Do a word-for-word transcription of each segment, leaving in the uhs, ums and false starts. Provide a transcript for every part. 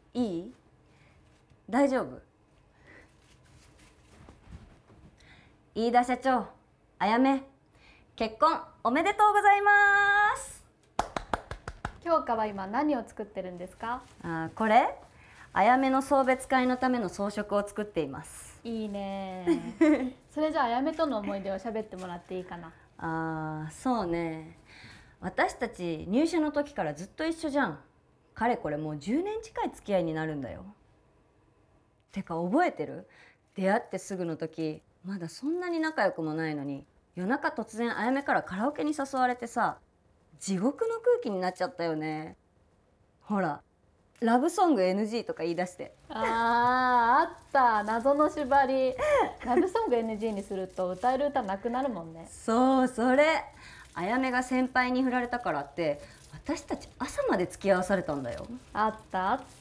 いい？大丈夫？飯田社長、あやめ、結婚おめでとうございます。 京香は今何を作ってるんですか？ あ、これあやめの送別会のための装飾を作っています。 いいね。それじゃああやめとの思い出を喋ってもらっていいかな。 あー、そうね。私たち入社の時からずっと一緒じゃん。かれこれもうじゅうねん近い付き合いになるんだよ。てか覚えてる？出会ってすぐの時まだそんなに仲良くもないのに、夜中突然あやめからカラオケに誘われてさ、地獄の空気になっちゃったよね。ほら、ラブソング エヌジー とか言い出して。 あー、あった、謎の縛り。ラブソング エヌジー にすると歌える歌なくなるもんね。 そう、それあやめが先輩に振られたからって私たち朝まで付き合わされたんだよ。 あったあった。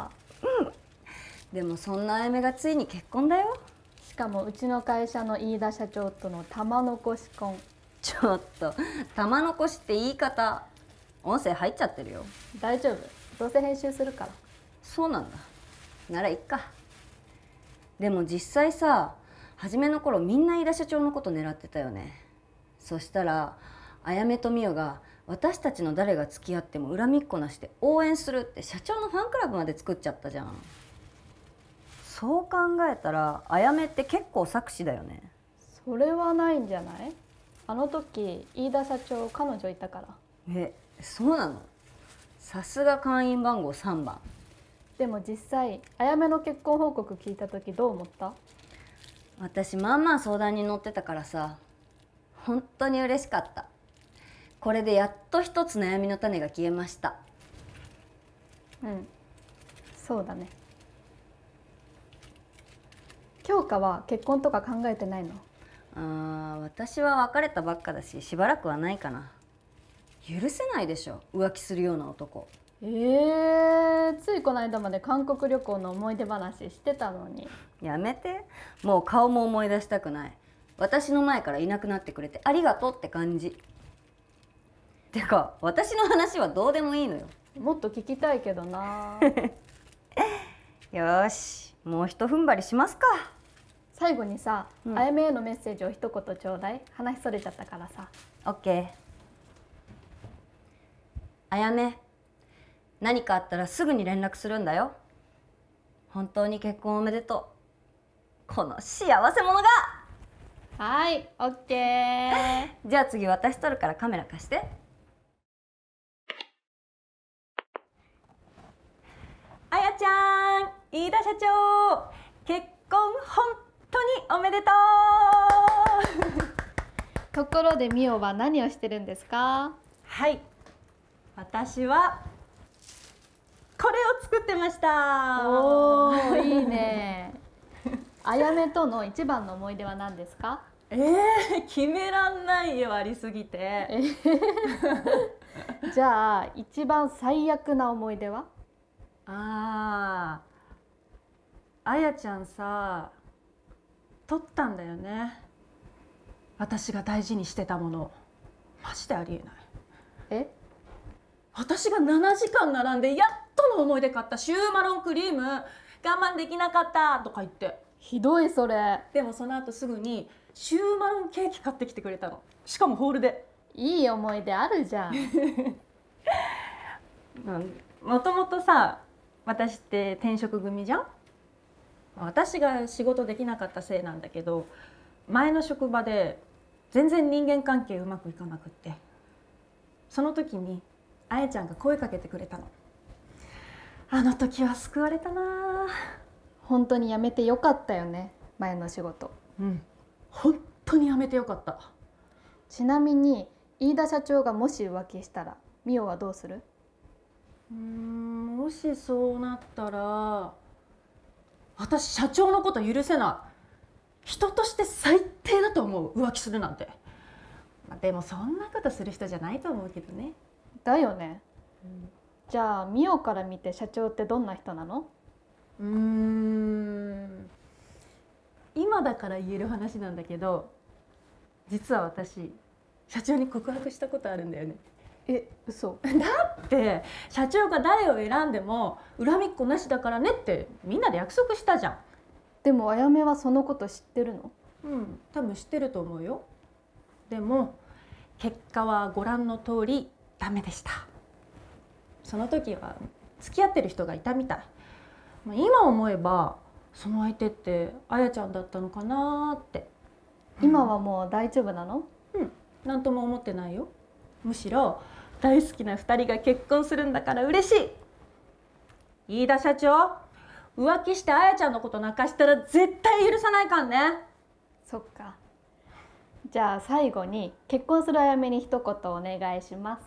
うん。でもそんなあやめがついに結婚だよ。 しかもうちの会社の飯田社長との玉残し婚。 ちょっと玉残しって言い方、音声入っちゃってるよ。 大丈夫、どうせ編集するから。 そうなんだ。ならいっか。でも実際さ、初めの頃みんな飯田社長のこと狙ってたよね。そしたらあやめとみおが私たちの誰が付き合っても恨みっこなしで応援するって社長のファンクラブまで作っちゃったじゃん。そう考えたらあやめって結構策士だよね。 それはないんじゃない？あの時飯田社長彼女いたから。 え、そうなの？さすが会員番号さんばん。 でも実際あやめの結婚報告聞いた時どう思った？ 私まあまあ相談に乗ってたからさ、本当に嬉しかった。これでやっと一つ悩みの種が消えました。 うん、そうだね。京香は結婚とか考えてないの？ あー、私は別れたばっかだししばらくはないかな。許せないでしょ、浮気するような男。 えー、ついこの間まで韓国旅行の思い出話してたのに。 やめて、もう顔も思い出したくない。私の前からいなくなってくれてありがとうって感じ。てか私の話はどうでもいいのよ。 もっと聞きたいけどな。 よーし、もうひと踏ん張りしますか。 最後にさ、 うん、 あやめへのメッセージを一言ちょうだい。話それちゃったからさ。 オッケー。あやめ、何かあったらすぐに連絡するんだよ。本当に結婚おめでとう。この幸せ者が。 はい、オッケー。 じゃあ次私撮るからカメラ貸して。あやちゃん、飯田社長、結婚本当におめでとう。 ところでみおは何をしてるんですか？ はい、私はこれを作ってました。 おー、いいね。あやめとの一番の思い出は何ですか？ えー、決めらんないよ、ありすぎて。 じゃあ一番最悪な思い出は？ ああ、あやちゃんさ、取ったんだよね。私が大事にしてたもの。マジでありえない。 え？ 私がななじかん並んでやっとの思いで買ったシューマロンクリーム我慢できなかったとか言って。 ひどいそれ。 でもその後すぐにシューマロンケーキ買ってきてくれたの。しかもホールで。 いい思い出あるじゃん。 もともとさ、私って転職組じゃん。私が仕事できなかったせいなんだけど、前の職場で全然人間関係うまくいかなくって、その時にあやちゃんが声かけてくれたの。あの時は救われたな。 本当にやめてよかったよね、前の仕事。 うん、本当にやめてよかった。 ちなみに飯田社長がもし浮気したらみおはどうする？ うーん、もしそうなったら、私社長のこと許せない。人として最低だと思う、浮気するなんて。でもそんなことする人じゃないと思うけどね。 だよね、 うん、 じゃあみおから見て社長ってどんな人なの？ うーん、今だから言える話なんだけど、実は私社長に告白したことあるんだよね。 え、嘘。 だってって社長が誰を選んでも恨みっこなしだからねってみんなで約束したじゃん。 でもあやめはそのこと知ってるの？ うん多分知ってると思うよ。でも結果はご覧の通りダメでした。その時は付き合ってる人がいたみたい。まあ今思えばその相手ってあやちゃんだったのかなって。 今はもう大丈夫なの？ うん何とも思ってないよ。むしろ大好きなふたりが結婚するんだから嬉しい。飯田社長、浮気してあやちゃんのこと泣かしたら絶対許さないかんね。 そっか。じゃあ最後に結婚するあやめに一言お願いします。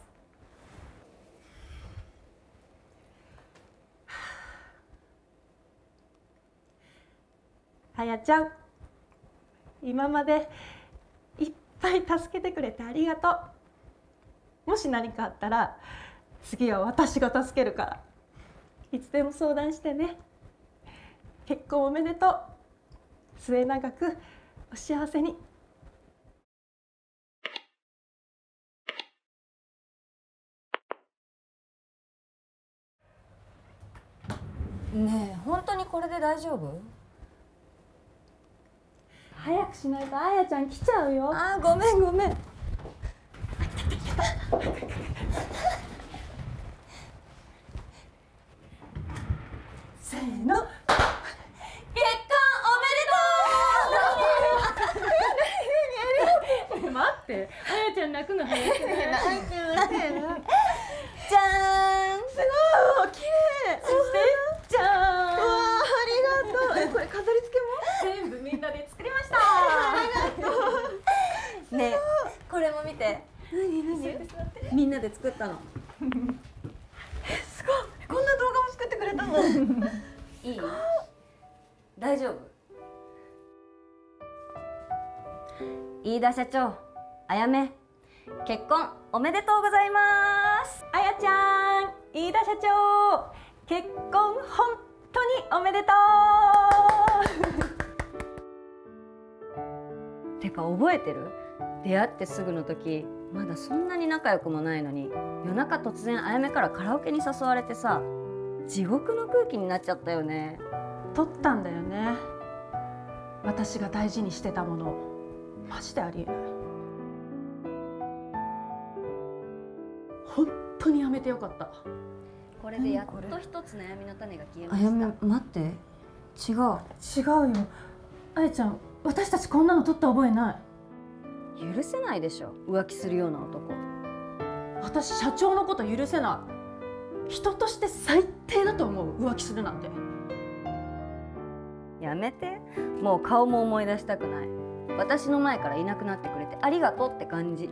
あやちゃん、今までいっぱい助けてくれてありがとう。もし何かあったら次は私が助けるから、いつでも相談してね。結婚おめでとう。末永くお幸せに。 ねえ本当にこれで大丈夫？ 早くしないとあやちゃん来ちゃうよ。 あーごめんごめん。 せーの。待って、あやちゃん泣くの早くない？ じゃーん。すごい綺麗。 じゃーん。 わあありがとう。えこれ飾り付け全部みんなで作りました。 も？ねえこれも見て。何何？みんなで作ったの。すごい。こんな動画も作ってくれたの。いい？大丈夫？飯田社長、あやめ、結婚おめでとうございます。 あやちゃん、飯田社長、結婚本当におめでとう。てか覚えてる？出会ってすぐの時、まだそんなに仲良くもないのに、夜中突然あやめからカラオケに誘われてさ、地獄の空気になっちゃったよね。 取ったんだよね。私が大事にしてたもの、マジでありえない。本当にやめてよかった。 これでやっと一つ悩みの種が消えまあやめした。 待って、違う違うよ。あやちゃん、私たちこんなの取った覚えない。 許せないでしょ、浮気するような男。 私社長のこと許せない。人として最低だと思う、浮気するなんて。 やめて、もう顔も思い出したくない。私の前からいなくなってくれてありがとうって感じ。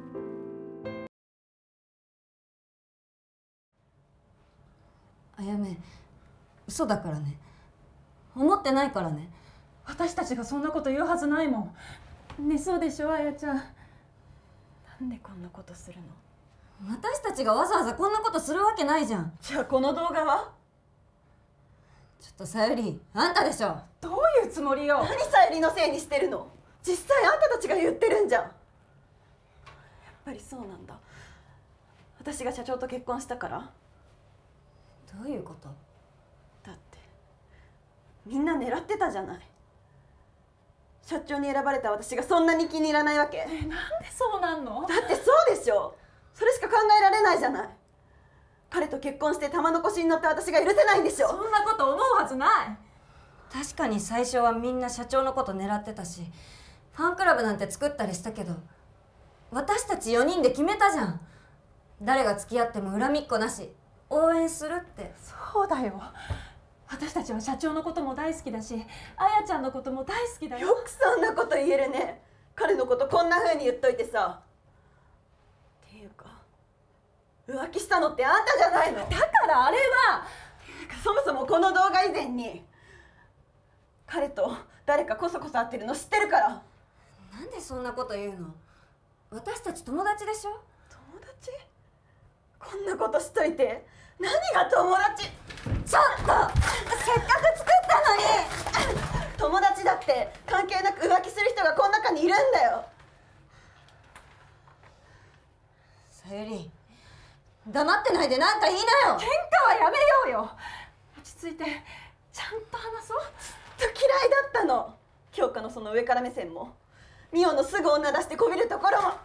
あやめ、嘘だからね。思ってないからね。 私たちがそんなこと言うはずないもん。ね、そうでしょあやちゃん。なんでこんなことするの？ 私たちがわざわざこんなことするわけないじゃん。 じゃあこの動画は？ ちょっとさゆり、あんたでしょ。 どういうつもりよ。 何さゆりのせいにしてるの？実際あんたたちが言ってるんじゃん。やっぱりそうなんだ。私が社長と結婚したから？ どういうこと？ だってみんな狙ってたじゃない。社長に選ばれた私がそんなに気に入らないわけ？ え、なんでそうなんの？ だってそうでしょ。それしか考えられないじゃない。彼と結婚して玉の腰に乗った私が許せないんでしょ。 そんなこと思うはずない。 確かに最初はみんな社長のこと狙ってたし、ファンクラブなんて作ったりしたけど、私たちよにんで決めたじゃん。誰が付き合っても恨みっこなし、応援するって。 そうだよ。私たちは社長のことも大好きだし、あやちゃんのことも大好きだよ。 よくそんなこと言えるね。彼のことこんな風に言っといてさ。っていうか浮気したのってあんたじゃないの？だからあれはそもそもこの動画以前に彼と誰かこそこそ会ってるの知ってるから。 なんでそんなこと言うの？私たち友達でしょ。 友達？こんなことしといて何が友達？ ちょっと、せっかく作ったのに。 友達だって関係なく浮気する人がこの中にいるんだよ。 さゆり、 黙ってないで何か言いなよ。 喧嘩はやめようよ。落ち着いてちゃんと話そう。 嫌いだったの。京香のその上から目線も、美桜のすぐ女出してこびるところも。